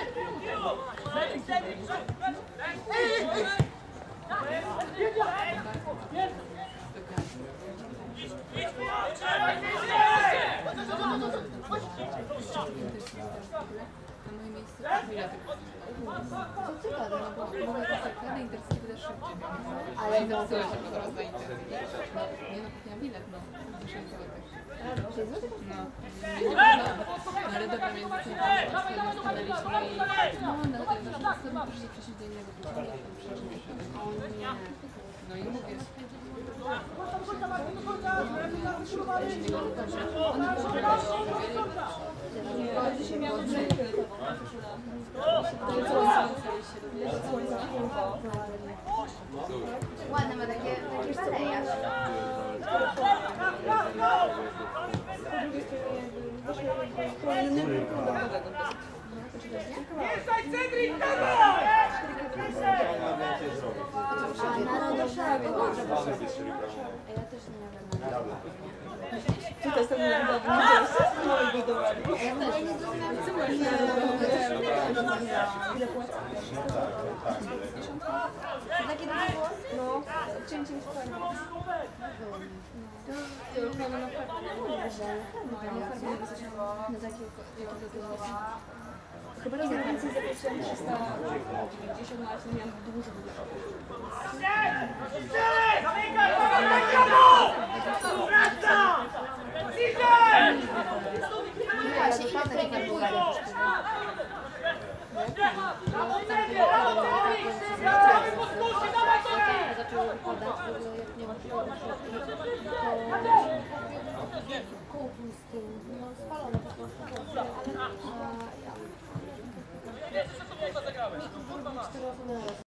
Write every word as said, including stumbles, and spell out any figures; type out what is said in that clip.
Ale no, to się po prostu zainteresuje. No, nie no, kupiłam bilet, no. sześć złotych. No. Ale dobra, między tym stanęliśmy i... No, no, to jest nasze następne proszę przejść do innego pociągu. No i mówię. Oni się miało ładne ma takie, takie balejarz. Wjeżdżaj, Cedric, dawaj! Ja też nie wiem. Czy to jest ten nowy budowali? Ja też nie zrozumiałam, co ile płacę? To takie duże włosy? No, cięciem składnie. To już mamy na pewno. Na takiego chyba raz najwięcej zapłaciłam trzysta dziewięćdziesiąt, no ale nie miałam dużo. Zamykaj, zamykaj, brawo! Wraca! Ciszej! Ja się i takie warunki. Brawo, Cedric, brawo, Cedric! Brawo, podskórcie, dawaj, Cedric! Zaczęło wypadać, w ogóle jak nie ma koło pusty, no spalone po prostu, ale... Wiecie, co to było, zagrałeś? cztery osoby na raz.